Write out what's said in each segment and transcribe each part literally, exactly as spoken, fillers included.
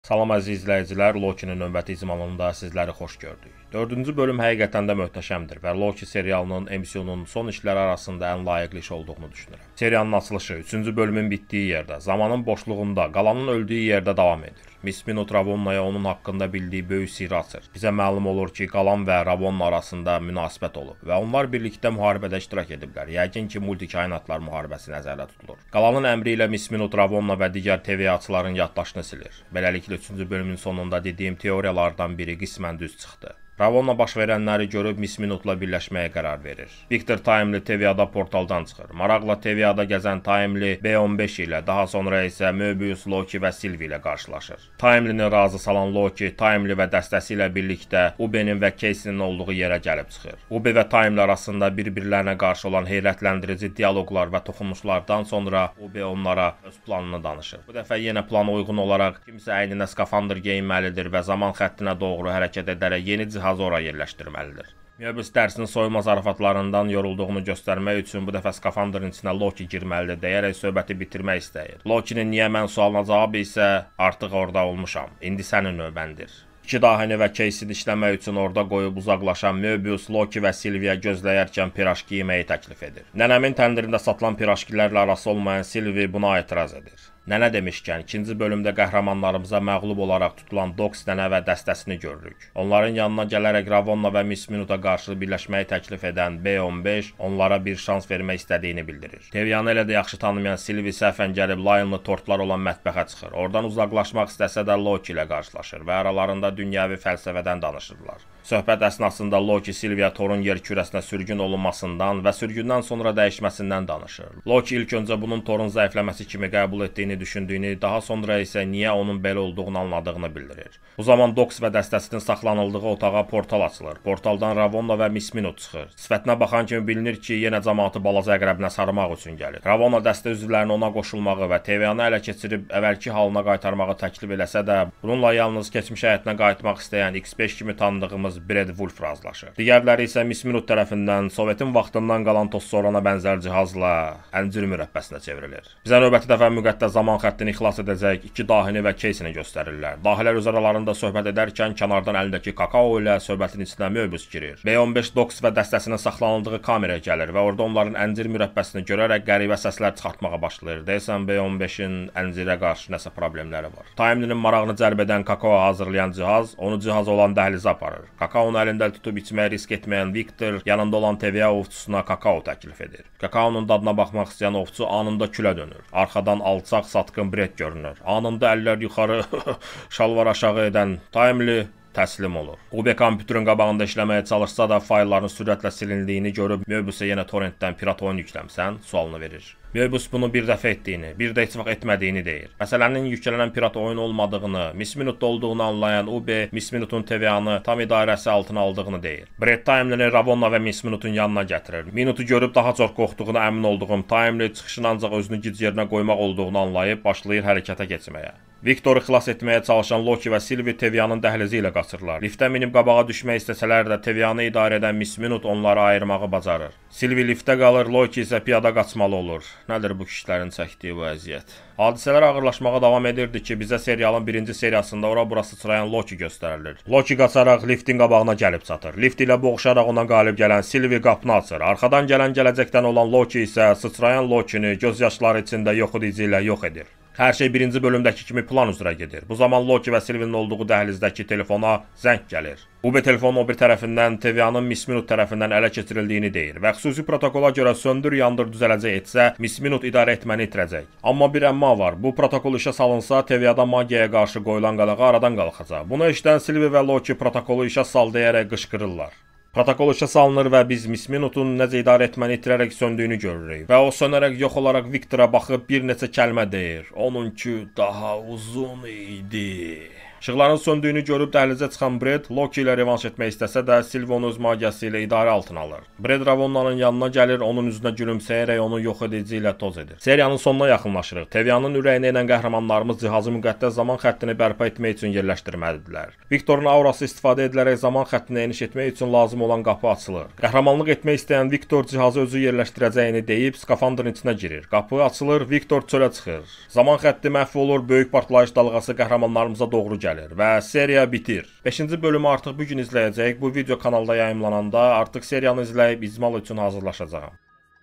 Salam əziz izləyicilər, Loki'nin növbəti izmanında sizləri xoş gördük. Dördüncü bölüm həqiqətən də möhtəşəmdir və Loki serialının M C U-nun son işləri arasında ən layiqli iş olduğunu düşünürəm. Serialın açılışı üçüncü bölümün bitdiyi yerdə, zamanın boşluğunda, qalanın öldüyü yerdə davam edir. Miss Minutes Ravonna'ya onun haqqında bildiyi böyük sirri açır. Bizə məlum olur ki, qalan və Ravonna arasında münasibət olub və onlar birlikdə müharibədə iştirak ediblər. Yəqin ki, multikainatlar müharibəsi nəzərdə tutulur. Qalanın əmri ilə Miss Minutes Ravonna və digər T V-açıların yaddaşını silir. Beləliklə üçüncü bölümün sonunda dediyim teoriyalardan biri qismən düz çıxdı. Ravonna baş verənləri görüb Miss Minutes-la birləşməyə qərar verir. Victor Timely T V-ada portaldan çıxır. Maraqla T V-ada gəzən Timely B on beş ilə, daha sonra isə Möbius, Loki və Sylvie ilə qarşılaşır. Timely-ni razı salan Loki, Timely və dəstəsi ilə birlikdə Ube'nin və Casey'nin olduğu yerə gəlib çıxır. Ube və Timely arasında bir-birlərinə qarşı olan heyrətləndirici dialoqlar və toxunuşlardan sonra Ube onlara öz planını danışır. Bu dəfə yenə plana uyğun olaraq kimsə əyninə skafandr geyinməlidir və zaman xəttinə doğru hərəkət edərək yeni cihaz ora yerləşdirməlidir. Möbius dərsinin soyunma zarafatlarından yorulduğunu göstərmək üçün bu dəfə skafandrın içinə Loki girməlidir deyərək söhbəti bitirmək istəyir. Lokinin niyə mən sualına cavabı isə artıq orada olmuşam. İndi sənin növbəndir. İki dahini və Casey-ni işləmək üçün orada qoyub uzaqlaşan Möbius, Loki və Sylvie gözləyərkən piraşki yeməyi təklif edir. Nənəmin təndirində satılan piraşkilərlə arası olmayan Sylvie buna etiraz edir. Nənə demişkən, ikinci bölümdə qəhrəmanlarımıza məğlub olaraq tutulan Dox nənə və dəstəsini görürük. Onların yanına gələrək Ravonna və Miss Minutes-a qarşı birləşməyi təklif edən B on beş onlara bir şans vermək istədiyini bildirir. T V-yanı elə də yaxşı tanımayan Sylvie səhvən gəlib Lion'lı tortlar olan mətbəxə çıxır. Oradan uzaqlaşmaq istəsə də Loki ilə qarşılaşır və aralarında dünyəvi fəlsəfədən danışırlar. Söhbət əsnasında Loki Sylvie torun yer kürəsinə sürgün olunmasından və sürgündən sonra dəyişməsindən danışır. Loki ilk öncə bunun torun zəifləməsi kimi qəbul etdiyini düşündüyünü, daha sonra isə niyə onun belə olduğunu anladığını bildirir. Bu zaman Dox və dəstəsinin saxlanıldığı otağa portal açılır. Portaldan Ravonna və Miss Minutes çıxır. Sifətinə baxan kimi bilinir ki, yenə cəmaatı balaca əqrəbinə sarmaq üçün gəlir. Ravonna dəstə üzvlərinin ona qoşulmağı və T V-yanı ələ keçirib əvvəlki halına qaytarmağı təklif eləsə də, bununla yalnız keçmiş həyətinə qayıtmaq istəyən X beş kimi tanıdığımız Brad Wolf razılaşır. Digərləri isə Miss Minutes tərəfindən Sovetin vaxtından qalan tozsorana bənzər cihazla əncir mürəbbəsinə çevrilir. Bizə növbəti dəfə müqəddəs zaman xəttini xilas edəcək iki dahini və Casey-ni göstərirlər. Dahilər öz aralarında söhbət edərkən kənardan əlindəki kakao ilə söhbətin içinə Möbius girir. B on beş Dox və dəstəsinin saxlanıldığı kameraya gəlir və orada onların əncir mürəbbəsini görərək qəribə səslər çıxartmağa başlayır. Deyəsən B on beşin əncirə qarşı nəsə problemləri var. Timely'nin marağını cəlb edən kakao hazırlayan cihaz onu cihaz olan dəhlizə aparır. Kakaonu əlində tutub içməyə risk etməyən Victor yanında olan T V ovçusuna kakao təklif edir. Kakaonun dadına baxmaq istəyən ovçu anında külə dönür. Arxadan alçaq satqın Brad görünür. Anında əllər yuxarı, şalvar aşağı edən Timely təslim olur. Ube kompüterin qabağında işləməyə çalışsa da faylların sürətlə silindiyini görüb Möbius'a yenə torrentdən pirat oyun yükləmsən sualını verir. Möbius bunu bir dəfə etdiyini, bir də heç vaxt etmədiyini deyir. Məsələnin yüklənən pirat oyun olmadığını, Miss Minutes olduğunu anlayan Ube, Miss Minutes-un T V-yanı tam idarəsi altına aldığını deyir. Brad Timely-ni Ravonna və Miss Minutes-un yanına gətirir. Minut'u görüb daha çox qorxduğunu əmin olduğum Timely çıxışın ancaq özünü gic yerinə qoymaq olduğunu anlayıb başlayır hərəkətə keçməyə. Victor'u xilas etməyə çalışan Loki və Sylvie T V-yanın dəhlizi ilə qaçırlar. Liftə minib qabağa düşmək istəsələr də T V-yanı idarə edən Miss Minutes onları ayırmağı bacarır. Sylvie liftə qalır, Loki isə piyada qaçmalı olur. Nədir bu kişilərin çəkdiyi bu əziyyət? Hadisələr ağırlaşmağa davam edirdi ki, bizə serialın birinci seriyasında ora-bura sıçrayan Loki göstərilir. Loki qaçaraq liftin qabağına gəlib çatır. Lift ilə boğuşaraq ona qalib gələn Sylvie qapını açır. Arxadan gələn gələcəkdən olan Loki isə sıçrayan Lokini göz yaşları içində yox edici ilə yox edir. Hər şey birinci bölümdəki kimi plan üzrə gedir. Bu zaman Loki və Sylvie'nin olduğu dəhlizdəki telefona zəng gəlir. Ube telefonun o bir tərəfindən T V-yanın Miss Minutes tərəfindən ələ keçirildiyini deyir və xüsusi protokola görə söndür, yandır, düzələcək etsə, Miss Minutes idarə etməni itirəcək. Amma bir əmma var. Bu protokol işə salınsa, T V-yada magiyaya qarşı qoyulan qadağa aradan qalxacaq. Bunu eşidən Sylvie və Loki protokolu işə sal deyərək qışqırırlar. Protokol işə salınır və biz Miss Minutes-un necə idarə etməni itirərək söndüyünü görürük. Və o sönərək yox olaraq Victor'a baxıb bir neçə kəlmə deyir. Onunki daha uzun idi. İşıqların söndüyünü görüb dəhlizə çıxan Bred, Loki ilə revanş etmək istəsə də, Sylvie onu öz magiyası ilə idarə altına alır. Bred Ravonna'nın yanına gəlir, onun üzünə gülümsəyərək onu yox edici ilə toz edir. Seriyanın sonuna yaxınlaşırıq. Tevianın ürəyinə enən qəhrəmanlarımız cihazı müqəddəs zaman xəttini bərpa etmək üçün yerləşdirməlidirlər. Viktorun aurası istifadə edilərək zaman xəttini eniş etmək üçün lazım olan qapı açılır. Qəhrəmanlıq etmək istəyən Viktor cihazı özü yerləşdirəcəyini deyib skafandrın içinə girir. Qapı açılır, Viktor çölə çıxır. Zaman xətti məhv olur, böyük partlayış dalğası qəhrəmanlarımıza doğru gəlir və seriya bitir. beşinci bölümü artıq bu gün izləyəcəyik. Bu video kanalda yayımlananda artıq seriyanı izləyib icmal üçün hazırlaşacağam.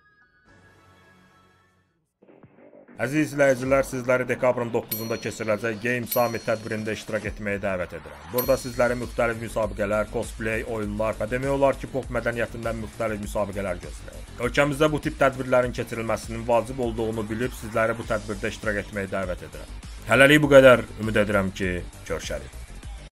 Əziz izləyicilər, sizləri dekabrın doqquzunda keçiriləcək Game Summit tədbirində iştirak etməyə dəvət edirəm. Burada sizləri müxtəlif müsabiqələr, cosplay, oyunlar və demək olar ki, pop mədəniyyətindən müxtəlif müsabiqələr gözləyir. Ölkəmizdə bu tip tədbirlərin keçirilməsinin vacib olduğunu bilib sizləri bu tədbirdə iştirak etməyə dəvət edirəm. Hələlik bu qədər. Ümid edirəm ki, görüşərik.